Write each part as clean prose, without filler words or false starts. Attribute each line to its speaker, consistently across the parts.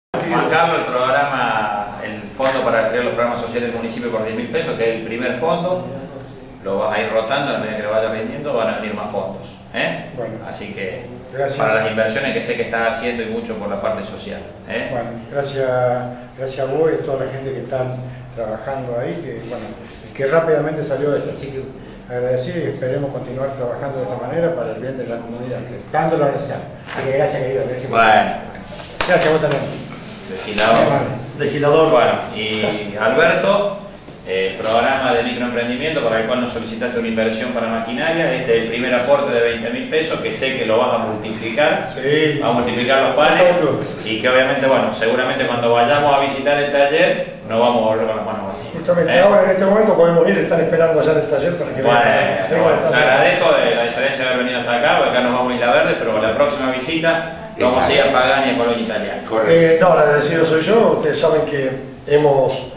Speaker 1: Juan Carlos, el programa, el fondo para crear los programas sociales del municipio por 10.000 pesos, que es el primer fondo, lo vas a ir rotando, a la medida que lo vayas vendiendo van a venir más fondos. Bueno, así que gracias. Para las inversiones que sé que estás haciendo y mucho por la parte social.
Speaker 2: Bueno, gracias a vos y a toda la gente que están trabajando ahí, que rápidamente salió esto, así que agradecido y esperemos continuar trabajando de esta manera para el bien de la comunidad, dando la oración. Así que gracias, querido.
Speaker 1: Bueno.
Speaker 2: Gracias a vos también.
Speaker 1: Legislador. Bueno, y Alberto, el programa de microemprendimiento para el cual nos solicitaste una inversión para maquinaria. Este es el primer aporte de 20.000 pesos que sé que lo vas a multiplicar. Sí. Va a multiplicar los panes y que obviamente, bueno, seguramente cuando vayamos a visitar el taller no vamos a volver con las manos vacías.
Speaker 2: Justamente ahora en este momento podemos ir, están esperando allá en el taller para que
Speaker 1: vean. Te agradezco de la diferencia de haber venido hasta acá, porque acá nos vamos a Isla Verde, pero la próxima visita vamos a ir a Pagani y a Colonia Italiana.
Speaker 3: No, el agradecido soy yo. Ustedes saben que hemos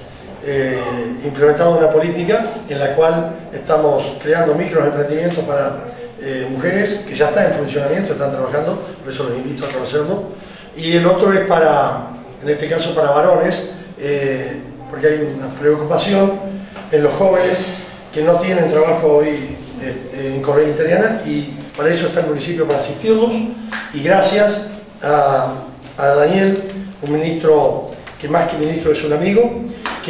Speaker 3: implementado una política en la cual estamos creando microemprendimientos para mujeres que ya están en funcionamiento, están trabajando, por eso los invito a conocerlo. Y el otro es para, en este caso para varones, porque hay una preocupación en los jóvenes que no tienen trabajo hoy en Colonia Italiana, y para eso está el municipio para asistirlos. Y gracias a Daniel, un ministro que más que ministro es un amigo,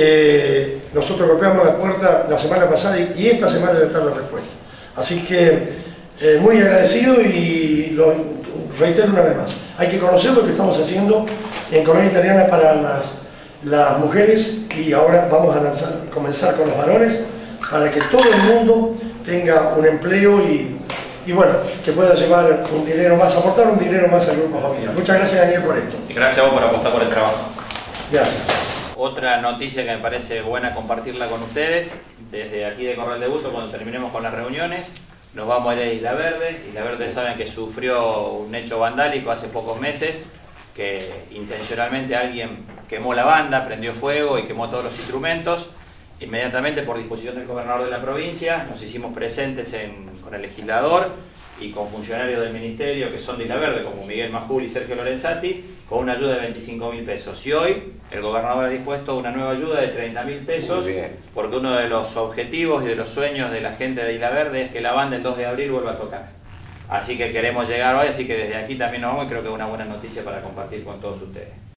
Speaker 3: que nosotros golpeamos la puerta la semana pasada y esta semana le está la respuesta. Así que muy agradecido y lo reitero una vez más. Hay que conocer lo que estamos haciendo en Colonia Italiana para las mujeres, y ahora vamos a comenzar con los varones para que todo el mundo tenga un empleo y bueno, que pueda llevar un dinero más, aportar un dinero más al grupo familiar. Muchas gracias, Daniel, por esto.
Speaker 1: Y gracias a vos por apostar por el trabajo.
Speaker 3: Gracias.
Speaker 1: Otra noticia que me parece buena compartirla con ustedes, desde aquí de Corral de Bulto, cuando terminemos con las reuniones, nos vamos a ir a Isla Verde. Isla Verde saben que sufrió un hecho vandálico hace pocos meses, que intencionalmente alguien quemó la banda, prendió fuego y quemó todos los instrumentos. Inmediatamente, por disposición del gobernador de la provincia, nos hicimos presentes con el legislador y con funcionarios del ministerio que son de Isla Verde, como Miguel Majul y Sergio Lorenzati, con una ayuda de 25.000 pesos. Y hoy el gobernador ha dispuesto una nueva ayuda de 30.000 pesos, porque uno de los objetivos y de los sueños de la gente de Isla Verde es que la banda el 2 de abril vuelva a tocar. Así que queremos llegar hoy, así que desde aquí también nos vamos, y creo que es una buena noticia para compartir con todos ustedes.